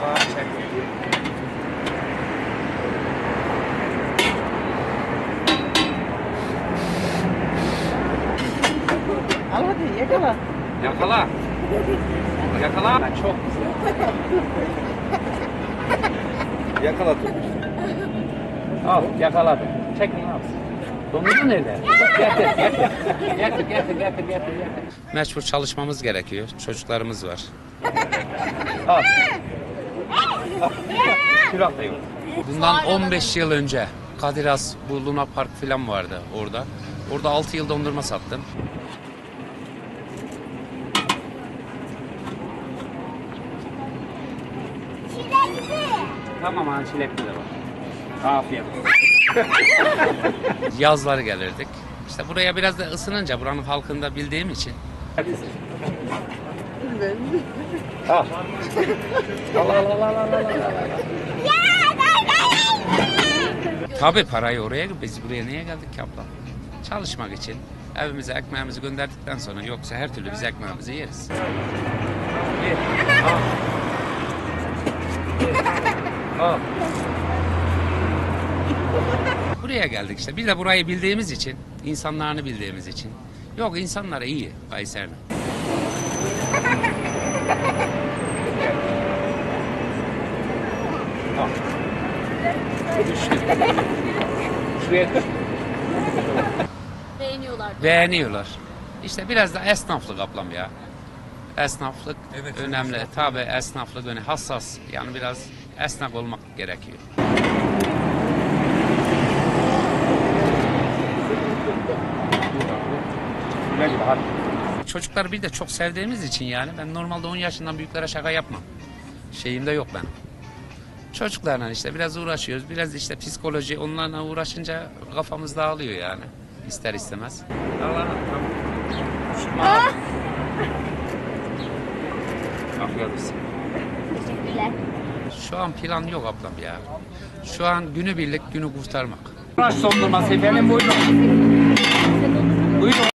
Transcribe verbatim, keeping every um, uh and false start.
Al hadi yakala. Yakala. Yakala. Çok güzel. Yakaladım. Al yakaladım. Çek bunu al. Domuzu nerede? Getir, getir. Getir, getir, getir, getir. Mecbur çalışmamız gerekiyor. Çocuklarımız var. Al. Külah da yok. Bundan on beş yıl önce Kadir Has, bu Luna Park falan vardı orada. Orada altı yıl dondurma sattım. Tamam ha, çilekli de var. Afiyet olsun. Yazları gelirdik. İşte buraya biraz da ısınınca buranın halkını da bildiğim için. Al. Al al al al al al. Tabii parayı oraya, biz buraya niye geldik ki abla? Çalışmak için. Evimize ekmeğimizi gönderdikten sonra, yoksa her türlü biz ekmeğimizi yeriz. Al. Al. Buraya geldik işte. Biz de burayı bildiğimiz için, insanlarını bildiğimiz için. Yok, insanlar iyi Kayseri'nin. Şuraya dur. Beğeniyorlar. Beğeniyorlar. İşte biraz da esnaflık ablam ya. Esnaflık evet, önemli. Evet. Tabii esnaflık önemli. Hassas. Yani biraz esnaf olmak gerekiyor. Çocukları bir de çok sevdiğimiz için yani ben normalde on yaşından büyüklere şaka yapmam. Şeyimde yok benim. Çocuklarla işte biraz uğraşıyoruz. Biraz işte psikoloji, onlarla uğraşınca kafamız dağılıyor yani. İster istemez. Teşekkürler. Şu an plan yok ablam ya. Şu an günübirlik günü kurtarmak. Uğraş dondurması efendim, buyurun. Buyurun.